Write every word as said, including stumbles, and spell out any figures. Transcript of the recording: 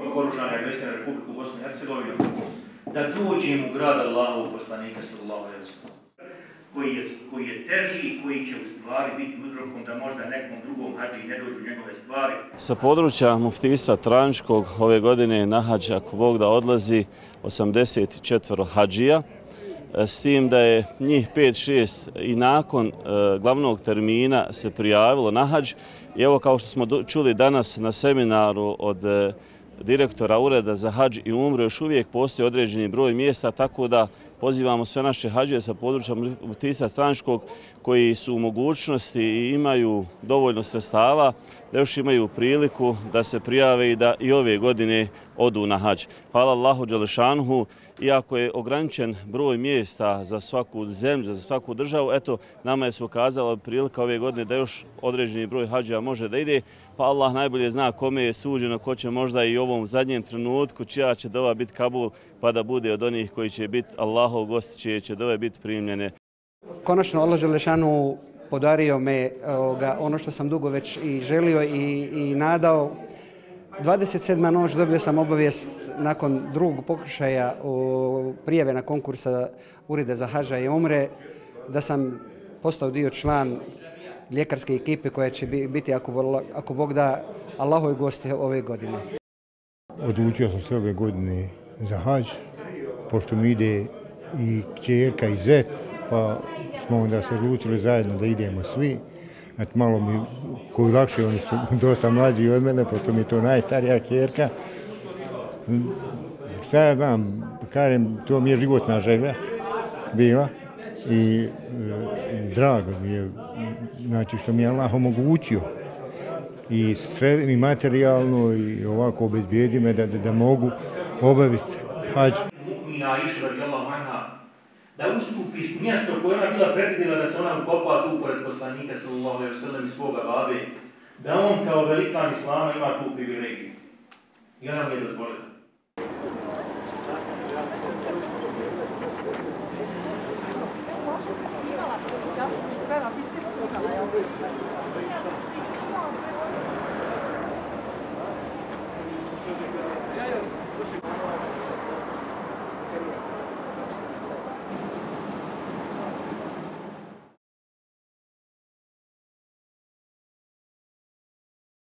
oružane agresije na Republiku Bosnu i Hercegovinu, da dođemo u grad Allahovog poslanika sallallahu alejhi ve sellem, koji je, koji je teži, koji će u stvari biti uzrokom da možda nekom drugom hadži ne dođu njegove stvari. Sa područja muftijstva Travničkog ove godine na hadž, ako Bog da, odlazi osamdeset četiri hadžija, s tim da je njih pet šest i nakon e, glavnog termina se prijavilo na hadž. I evo, kao što smo čuli danas na seminaru od e, direktora Ureda za hadž i umru, još uvijek postoji određeni broj mjesta, tako da pozivamo sve naše hadžije sa područja muftijstva Travničkog koji su u mogućnosti i imaju dovoljno sredstava da još imaju priliku da se prijave i da i ove godine odu na hadž. Hvala Allahu dželešanuhu, iako je ograničen broj mjesta za svaku zemlju, za svaku državu, eto, nama je se ukazala prilika ove godine da još određeni broj hadžija može da ide, pa Allah najbolje zna kome je suđeno, ko će možda i u ovom zadnjem trenutku, čija će dova biti kabul, pa da bude od onih koji će biti Allahov gost, čije će dove biti primljene. Konačno Allah dželešanu podario me ovoga, ono što sam dugo već i želio i, i nadao. dvadeset sedma noć dobio sam obavijest nakon drugog pokušaja o prijave na konkursa Ureda za hadža i umre da sam postao dio član ljekarske ekipe koja će biti, ako, ako Bog da, Allahove goste ove godine. Odlučio sam se ove godine za hadž, pošto mi ide i kćerka i zet, pa smo onda se odlučili zajedno da idemo svi. Znači, malo mi, koji lakše, oni su dosta mlađi od mene, pošto mi je to najstarija kćerka. Šta ja znam, kažem, to mi je životna želja bila i e, drago mi je, znači, što mi je Allah omogućio i, sve, i materijalno i ovako obezbijedi me da, da, da mogu obaviti hadž. Da ustupi mjesto koje ona bila predvidjela da se ona ukopa tu pored poslanika sallallahu alejhi ve sellem i svoga babe, da on kao velikan islama ima tu privilegiju. I ona mi je dozvolila.